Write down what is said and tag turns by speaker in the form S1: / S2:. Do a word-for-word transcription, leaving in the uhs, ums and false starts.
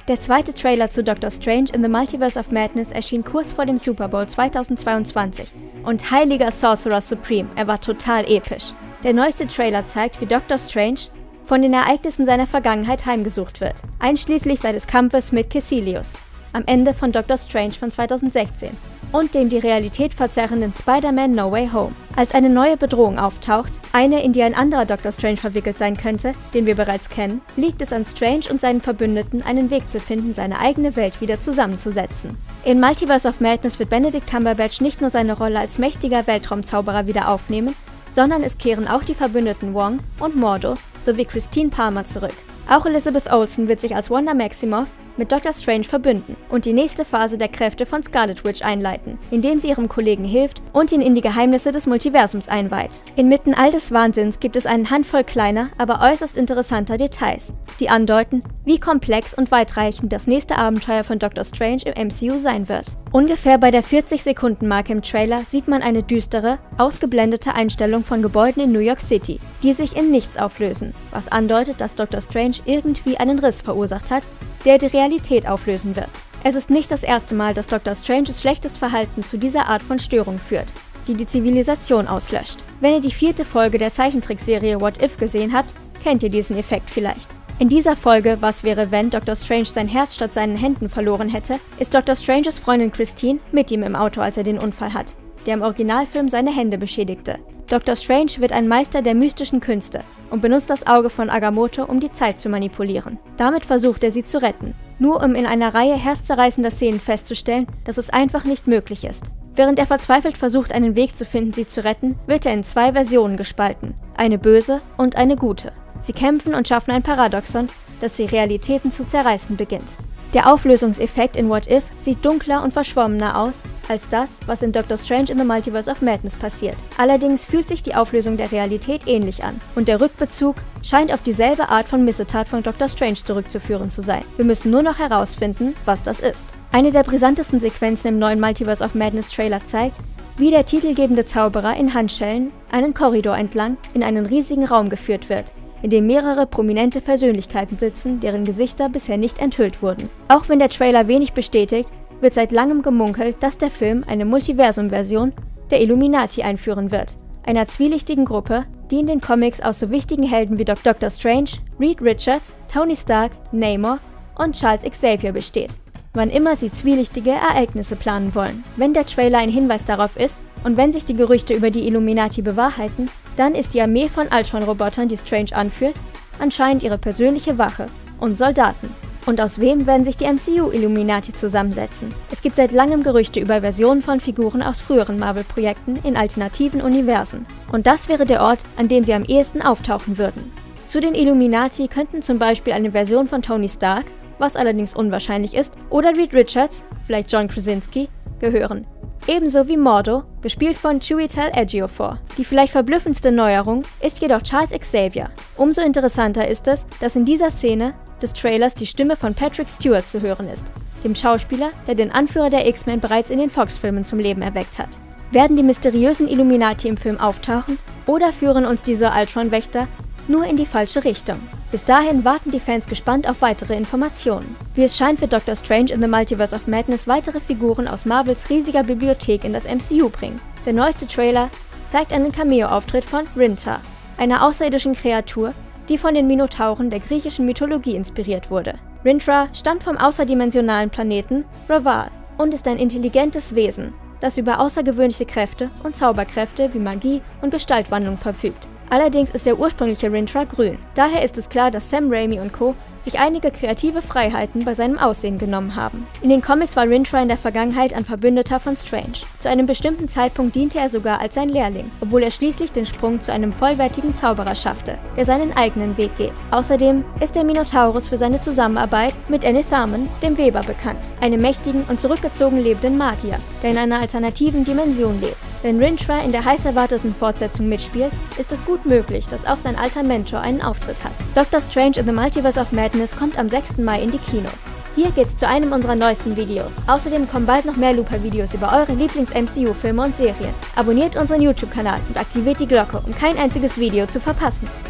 S1: Der zweite Trailer zu Doctor Strange in the Multiverse of Madness erschien kurz vor dem Super Bowl zweitausendzweiundzwanzig und heiliger Sorcerer Supreme, er war total episch. Der neueste Trailer zeigt, wie Doctor Strange von den Ereignissen seiner Vergangenheit heimgesucht wird, einschließlich seines Kampfes mit Caecilius, am Ende von Doctor Strange von zweitausendsechzehn, und dem die Realität verzerrenden Spider-Man No Way Home. Als eine neue Bedrohung auftaucht, eine, in die ein anderer Doctor Strange verwickelt sein könnte, den wir bereits kennen, liegt es an Strange und seinen Verbündeten, einen Weg zu finden, seine eigene Welt wieder zusammenzusetzen. In Multiverse of Madness wird Benedict Cumberbatch nicht nur seine Rolle als mächtiger Weltraumzauberer wieder aufnehmen, sondern es kehren auch die Verbündeten Wong und Mordo sowie Christine Palmer zurück. Auch Elizabeth Olsen wird sich als Wanda Maximoff mit Doctor Strange verbünden und die nächste Phase der Kräfte von Scarlet Witch einleiten, indem sie ihrem Kollegen hilft und ihn in die Geheimnisse des Multiversums einweiht. Inmitten all des Wahnsinns gibt es eine Handvoll kleiner, aber äußerst interessanter Details, die andeuten, wie komplex und weitreichend das nächste Abenteuer von Doctor Strange im M C U sein wird. Ungefähr bei der vierzig-Sekunden-Marke im Trailer sieht man eine düstere, ausgeblendete Einstellung von Gebäuden in New York City, die sich in nichts auflösen, was andeutet, dass Doctor Strange irgendwie einen Riss verursacht hat, der die Realität auflösen wird. Es ist nicht das erste Mal, dass Doctor Stranges schlechtes Verhalten zu dieser Art von Störung führt, die die Zivilisation auslöscht. Wenn ihr die vierte Folge der Zeichentrickserie What If gesehen habt, kennt ihr diesen Effekt vielleicht. In dieser Folge Was wäre wenn Doctor Strange sein Herz statt seinen Händen verloren hätte, ist Doctor Stranges Freundin Christine mit ihm im Auto, als er den Unfall hat, der im Originalfilm seine Hände beschädigte. Doctor Strange wird ein Meister der mystischen Künste und benutzt das Auge von Agamotto, um die Zeit zu manipulieren. Damit versucht er sie zu retten, nur um in einer Reihe herzzerreißender Szenen festzustellen, dass es einfach nicht möglich ist. Während er verzweifelt versucht, einen Weg zu finden, sie zu retten, wird er in zwei Versionen gespalten, eine böse und eine gute. Sie kämpfen und schaffen ein Paradoxon, das die Realitäten zu zerreißen beginnt. Der Auflösungseffekt in What If sieht dunkler und verschwommener aus als das, was in Doctor Strange in the Multiverse of Madness passiert. Allerdings fühlt sich die Auflösung der Realität ähnlich an und der Rückbezug scheint auf dieselbe Art von Missetat von Doctor Strange zurückzuführen zu sein. Wir müssen nur noch herausfinden, was das ist. Eine der brisantesten Sequenzen im neuen Multiverse of Madness Trailer zeigt, wie der titelgebende Zauberer in Handschellen einen Korridor entlang in einen riesigen Raum geführt wird, in dem mehrere prominente Persönlichkeiten sitzen, deren Gesichter bisher nicht enthüllt wurden. Auch wenn der Trailer wenig bestätigt, wird seit langem gemunkelt, dass der Film eine Multiversum-Version der Illuminati einführen wird, einer zwielichtigen Gruppe, die in den Comics aus so wichtigen Helden wie Doctor Strange, Reed Richards, Tony Stark, Namor und Charles Xavier besteht, wann immer sie zwielichtige Ereignisse planen wollen. Wenn der Trailer ein Hinweis darauf ist und wenn sich die Gerüchte über die Illuminati bewahrheiten, dann ist die Armee von Ultron-Robotern, die Strange anführt, anscheinend ihre persönliche Wache und Soldaten. Und aus wem werden sich die M C U-Illuminati zusammensetzen? Es gibt seit langem Gerüchte über Versionen von Figuren aus früheren Marvel-Projekten in alternativen Universen. Und das wäre der Ort, an dem sie am ehesten auftauchen würden. Zu den Illuminati könnten zum Beispiel eine Version von Tony Stark, was allerdings unwahrscheinlich ist, oder Reed Richards, vielleicht John Krasinski, gehören. Ebenso wie Mordo, gespielt von Chiwetel Ejiofor. Die vielleicht verblüffendste Neuerung ist jedoch Charles Xavier. Umso interessanter ist es, dass in dieser Szene des Trailers die Stimme von Patrick Stewart zu hören ist, dem Schauspieler, der den Anführer der X-Men bereits in den Fox-Filmen zum Leben erweckt hat. Werden die mysteriösen Illuminati im Film auftauchen oder führen uns diese Ultron-Wächter nur in die falsche Richtung? Bis dahin warten die Fans gespannt auf weitere Informationen. Wie es scheint, wird Doctor Strange in the Multiverse of Madness weitere Figuren aus Marvels riesiger Bibliothek in das M C U bringen. Der neueste Trailer zeigt einen Cameo-Auftritt von Rinta, einer außerirdischen Kreatur, die von den Minotauren der griechischen Mythologie inspiriert wurde. Rintrah stammt vom außerdimensionalen Planeten Raval und ist ein intelligentes Wesen, das über außergewöhnliche Kräfte und Zauberkräfte wie Magie und Gestaltwandlung verfügt. Allerdings ist der ursprüngliche Rintrah grün. Daher ist es klar, dass Sam Raimi und Co. sich einige kreative Freiheiten bei seinem Aussehen genommen haben. In den Comics war Rintrah in der Vergangenheit ein Verbündeter von Strange. Zu einem bestimmten Zeitpunkt diente er sogar als sein Lehrling, obwohl er schließlich den Sprung zu einem vollwertigen Zauberer schaffte, der seinen eigenen Weg geht. Außerdem ist der Minotaurus für seine Zusammenarbeit mit Enitharmon, dem Weber, bekannt, einem mächtigen und zurückgezogen lebenden Magier, der in einer alternativen Dimension lebt. Wenn Rintrah in der heiß erwarteten Fortsetzung mitspielt, ist es gut möglich, dass auch sein alter Mentor einen Auftritt hat. Doctor Strange in the Multiverse of Madness kommt am sechsten Mai in die Kinos. Hier geht's zu einem unserer neuesten Videos. Außerdem kommen bald noch mehr Looper-Videos über eure Lieblings-M C U-Filme und Serien. Abonniert unseren YouTube-Kanal und aktiviert die Glocke, um kein einziges Video zu verpassen.